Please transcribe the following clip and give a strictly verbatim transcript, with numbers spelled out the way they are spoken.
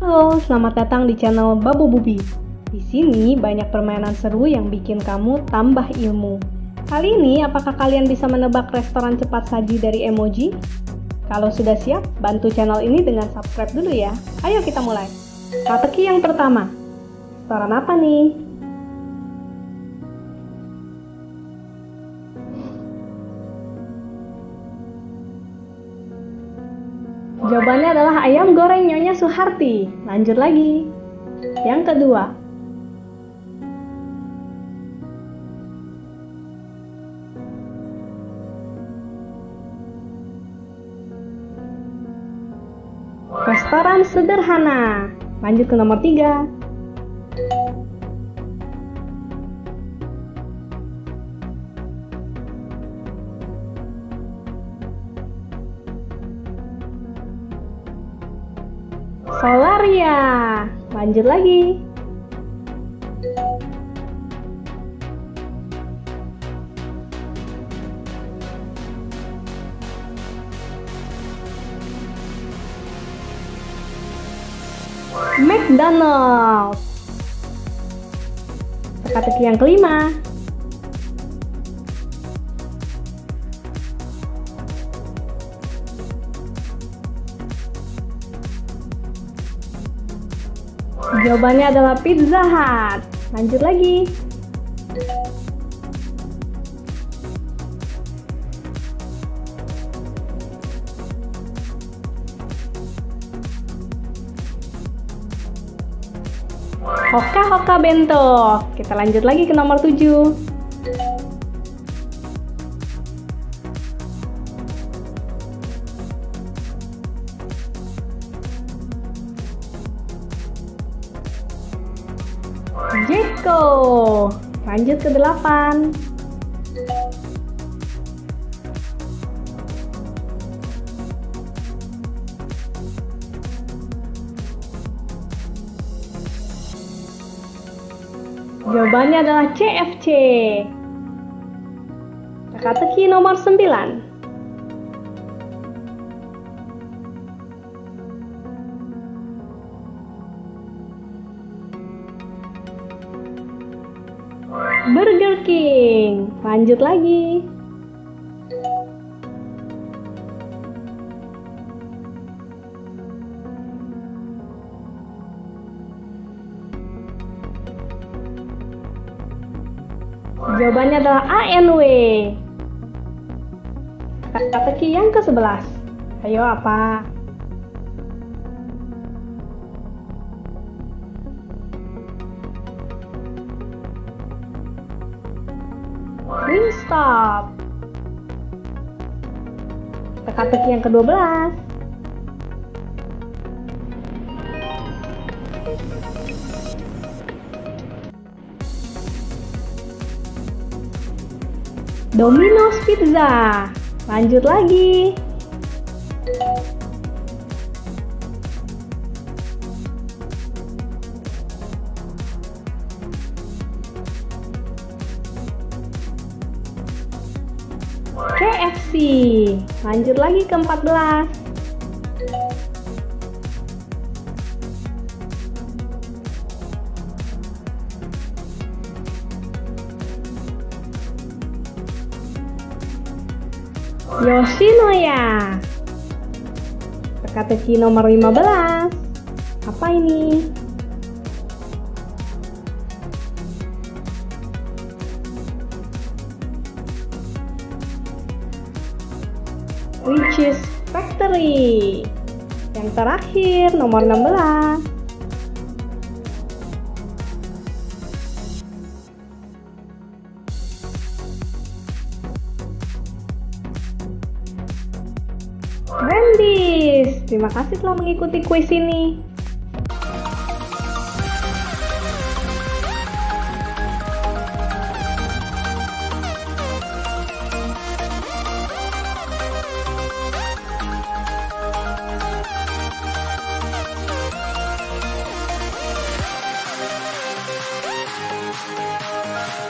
Halo, selamat datang di channel Babu Bubi. Di sini banyak permainan seru yang bikin kamu tambah ilmu. Kali ini, apakah kalian bisa menebak restoran cepat saji dari emoji? Kalau sudah siap, bantu channel ini dengan subscribe dulu ya. Ayo kita mulai. Teka-teki yang pertama. Restoran apa nih? Jawabannya adalah ayam goreng Nyonya Suharti. Lanjut lagi. Yang kedua. Restoran sederhana. Lanjut ke nomor tiga. Solaria. Lanjut lagi. McDonald's. Teka-teki yang kelima. Jawabannya adalah Pizza Hut. Lanjut lagi. Hoka Hoka Bento. Kita lanjut lagi ke nomor tujuh. Jeko. Lanjut ke delapan. Jawabannya adalah C F C. Teka-teki nomor sembilan. Burger King. Lanjut lagi. Jawabannya adalah A N W. Teka-teki yang ke sebelas. Ayo apa? Wingstop. Teka-teki yang ke dua belas. Domino's Pizza. Lanjut lagi. K F C. Lanjut lagi ke empat belas. Yoshinoya. Teka-teki nomor lima belas. Apa ini? Richeese Factory. Yang terakhir nomor enam belas. Wendy's. Terima kasih telah mengikuti kuis ini.